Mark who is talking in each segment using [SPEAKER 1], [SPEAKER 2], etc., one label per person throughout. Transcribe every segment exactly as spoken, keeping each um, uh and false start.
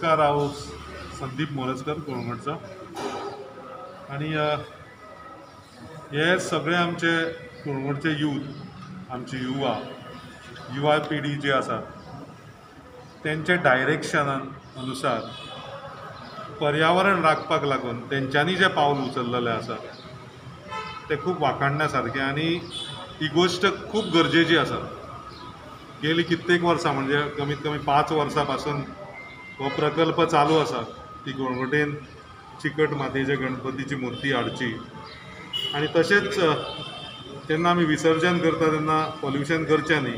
[SPEAKER 1] नमस्कार, हांव संदीप मोरजकर कोळंगूटचो आनी हे सगळे आमचे कोळंगूटचे यूथ, आमची युवा युवा पिढी जी आसा तेंचे डायरेक्शनान अनुसार पर्यावरण राखपाक लागून तेंच्यांनी जे पावल उचललेलें आसा ते खूब वाखाणण्या सारकें आनी ही गोश्ट खूब गरजेची आसा. गेली कित्येक वर्सां म्हणजे कमीत कमी पांच वर्सां पासून हो प्रकल्प चालू आसा की कोळंगुटेन चिकट मातयेचे गणपतीची मूर्ती हाडची आनी तशेंच जेन्ना आमी विसर्जन करता तेन्ना पॉल्युशन करचें न्ही.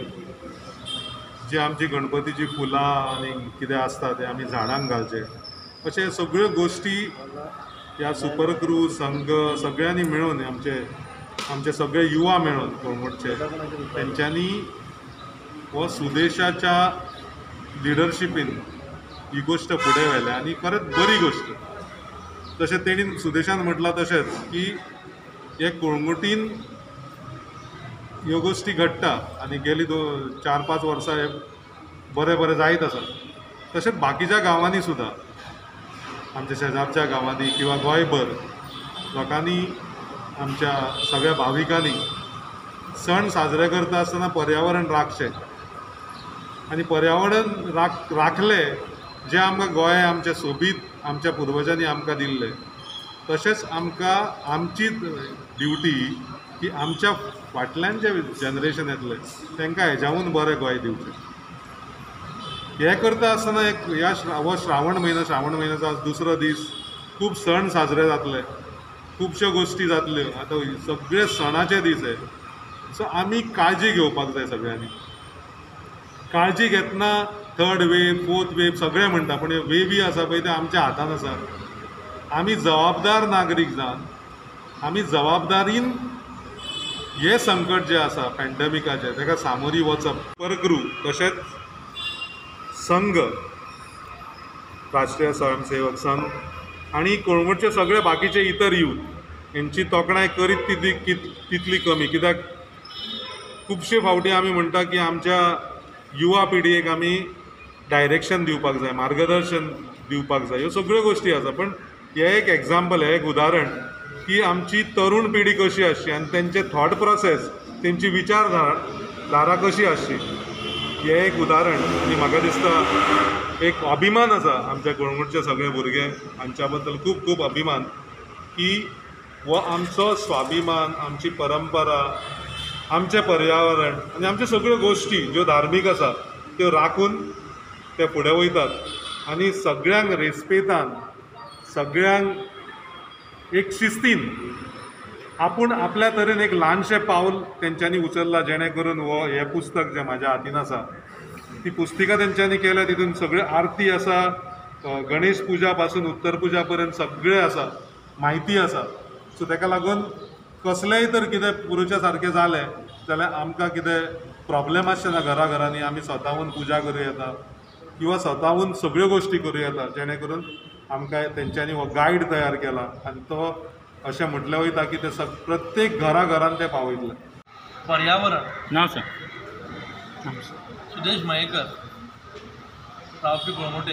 [SPEAKER 1] जी आमची गणपतीची फुलां आनी कितें आसता तें आमी झाडांक घालचें. अशे सगळ्यो गोश्टी ह्या सुपर क्रू संघ सगळ्यांनी मेळून आमचे आमचे सगळे युवा मेळून कोळंगूटचे तेंच्यांनी हो सुदेशाच्या लिडरशिपीन ही गोश्ट फुडें व्हेल्या आनी खरेंच बरी गोश्ट. तशें तेणीन सुदेशान म्हटलां तशेंच की हे कोळंगुटीन ह्यो गोश्टी घडटा आनी गेली दो चार पांच वर्सां हे बरें बरें जायत आसा. तशेंच बाकीच्या गांवांनी सुद्दां आमच्या शेजारच्या गांवांनी किंवा गोंयभर लोकांनी आमच्या सगळ्या भाविकांनी सण साजरे करता आसतना पर्यावरण राखचें आनी पर्यावरण राख राखलें जें आमकां गोंय आमचें सोबीत आमच्या पुर्वजांनी आमकां दिल्लें. तशेंच आमकां आमची ड्युटी की आमच्या फाटल्यान जे जनरेशन येतलें तांकां हेज्याहून बरें गोंय दिवचें. हें करता आसतना एक ह्या हो श्रावण म्हयनो श्रावण म्हयन्याचो आज दुसरो दीस खूब सण साजरे जातले, खुबश्यो गोश्टी जातल्यो. आतां सगळे सणाचे दीस हे, सो आमी काळजी घेवपाक जाय सगळ्यांनी. काळजी घेतना थर्ड वेव फोर्थ वेव सगळे म्हणटा पूण वेवी आसा पळय ते आमच्या हातान आसा. आमी जबाबदार नागरीक जावन आमी जबाबदारीन हे संकट जे आसा पॅन्डेमिकाचें ताका सामोरी वचप. परक्रू तशेंच संघ, राष्ट्रीय स्वयंसेवक संघ आनी कोळंगूटचे सगळे बाकीचे इतर यूथ हेंची तोखणाय करीत तितली तितली कमी. कित्याक खुबशे फावटी आमी म्हणटा की आमच्या युवा पिडयेक आमी डायरेक्शन दिवपाक जाय, मार्गदर्शन दिवपाक जाय. ह्यो सगळ्यो गोश्टी आसा पण हे एक एग्जाम्पल, हे एक उदाहरण की आमची तरूण पिढी कशी आसची आनी तेंचे थॉट प्रोसेस, तेंची विचारधारा कशी आसची हे एक उदाहरण. आनी म्हाका दिसता एक अभिमान आसा आमच्या कोळंगूटचे सगळे भुरगे हांच्या बद्दल खूब खूब अभिमान की हो आमचो स्वाभिमान, आमची परंपरा, आमचें पर्यावरण आनी आमच्यो सगळ्यो गोश्टी ज्यो धार्मीक आसा त्यो राखून ते फुडें वयतात आनी सगळ्यांक रेस्पेतान, सगळ्यांक एक शिस्तीन आपूण आपल्या तरेन एक ल्हानशें पावल तेंच्यांनी उचल्लां जेणे करून हो हें पुस्तक जें म्हाज्या हातीन आसा ती पुस्तिका तेंच्यांनी केल्या. तितून सगळ्यो आरती आसा, गणेश पुजा पासून उत्तर पुजा पर्यंत सगळें आसा, म्हायती आसा. सो ताका लागून कसलेंय तर कितें पुरुच्या सारकें जालें जाल्यार आमकां कितें प्रॉब्लेम आसचें ना. घरा घरांनी आमी स्वताहून पुजा करूं येता किंवा स्वताहून सगळ्यो गोश्टी करूं येता जेणे करून आमकां तेंच्यांनी हो गायड तयार केला आनी तो अशें म्हटलें वयता की ते सग प्रत्येक घरा घरान ते पावयतले.
[SPEAKER 2] पर्यावरण
[SPEAKER 3] नांव सर
[SPEAKER 2] सुदेश मयेकर, रावपी कोळंगुटे.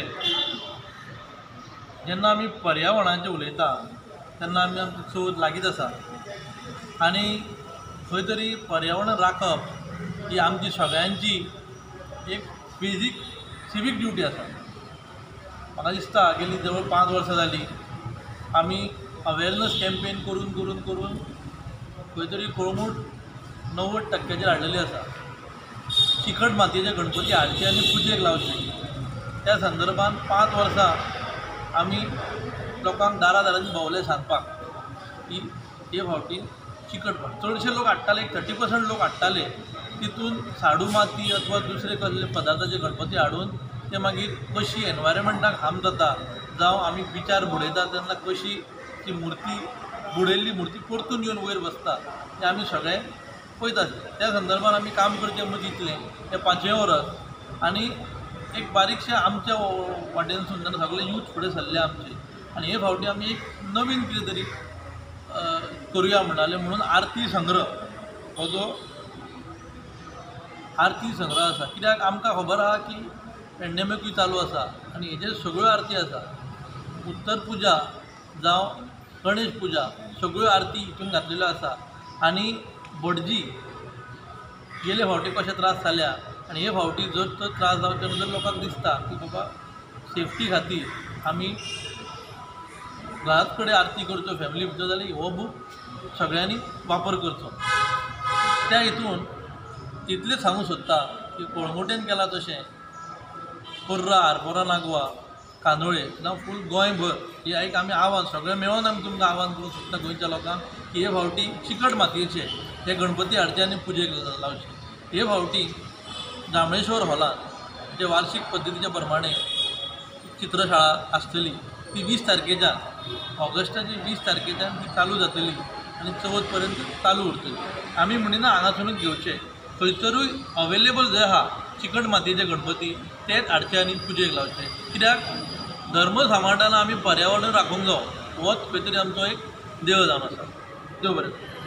[SPEAKER 2] जेन्ना आमी पर्यावरणाचें उलयता तेन्ना आमी आमची चवथ लागींच आसा आनी खंय तरी पर्यावरण राखप ही आमची सगळ्यांची एक बेजीक सिवीक ड्युटी आसा. म्हाका दिसता गेली जवळ पांच वर्सां जालीं आमी अवेरनस कॅम्पेन करून करून करून खंय तरी कोळंगूट णव्वद टक्क्याचेर हाडलेली आसा. चिकट मातयेचे गणपती हाडचे आनी पुजेक लावचे. त्या संदर्भान पांच वर्सां आमी लोकांक दारा दारांनी भोंवले सांगपाक की हे फावटी चिकट माती चडशे लोक हाडटाले, एक थर्टी पर्संट लोक हाडटाले. तितून साडू माती अथवा दुसरे कसले पदार्थाचे गणपती हाडून ते मागीर कशी एनवायरमेंटाक हार्म जाता जावं आमी बिचार बुडयता तेन्ना कशी ती मुर्ती बुडयल्ली मुर्ती परतून येवन वयर बसता तें आमी सगळे पळयतात. त्या संदर्भान आमी काम करचें म्हूण चिंतलें हें पांचवें वर्स आनी एक बारीकशें आमच्या वाटेन सुद्दां सगळे यूथ फुडें सरले आमचे आनी हे फावटी आमी एक नवीन कितें तरी करुया म्हणटाले म्हणून आरती संग्रह हो जो आरती संग्रह आसा. कित्याक आमकां खबर आहा की पेंडेमिकूय चालू आसा आनी हेजेर सगळ्यो आरती आसा. उत्तर पुजा जावं गणेश पुजा सगळ्यो आरती हितून घातलेल्यो आसा. आनी भटजी गेले फावटी कशे त्रास जाल्या आनी हे फावटी जर तर त्रास जावचे तेन्ना जर लोकांक दिसता की बाबा सेफ्टी खातीर आमी घराच कडेन आरती करच्यो फॅमिली भितर जाल्यार हो बूक सगळ्यांनी वापर करचो. त्या हितून इतलेंच सांगूंक सोदता की कळंगुटेन केला तशें पर्रा आरपोरा नागवा कांदोळे जावं फूल गोंयभर ही एक आमी आव्हान सगळें मेळोन आमी तुमकां आव्हान करूंक सोदता गोंयच्या लोकांक की हे फावटी चिकट मातयेचे हे गणपती हाडचे आनी पुजेक लावचे. हे फावटी जांबळेश्वर हॉलांत जे वार्षिक पद्दतीच्या प्रमाणे चित्रशाळा आसतली ती वीस तारखेच्यान ऑगस्टाची वीस तारखेच्यान ती चालू जातली आनी चवथ पर्यंत चालू उरतली. आमी म्हणिना हांगासरूच घेवचे, खंयसरूय अवेलेबल जे आहा चिकट मातयेचे गणपती तेच हाडचे आनी पुजेक लावचे. कित्याक धर्म सांबाळटना आमी पर्यावरण राखूंक जाय होच खंय तरी आमचो एक देव जावन आसा. देव बरें.